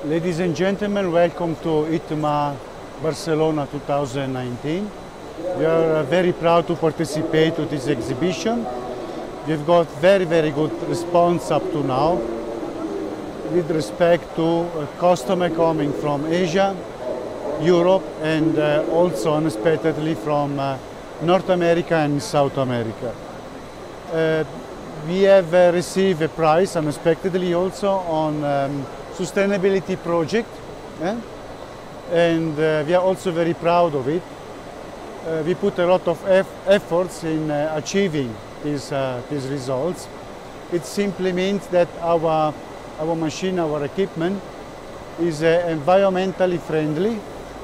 Ladies and gentlemen, welcome to ITMA Barcelona 2019. We are very proud to participate to this exhibition. We've got very good response up to now with respect to customer coming from Asia, Europe, and also unexpectedly from North America and South America. We have received a prize unexpectedly also on sustainability project, and we are also very proud of it. We put a lot of efforts in achieving these results. It simply means that our machine, our equipment is environmentally friendly.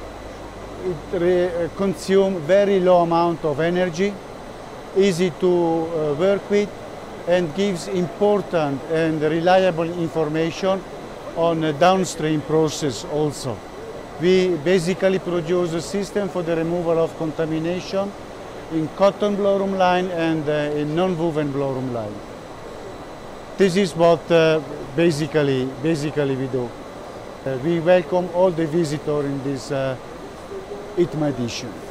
It consumes very low amount of energy, easy to work with, and gives important and reliable information on the downstream process also. We basically produce a system for the removal of contamination in cotton blow room line and in non-woven blow room line. This is what basically we do. We welcome all the visitors in this ITMA edition.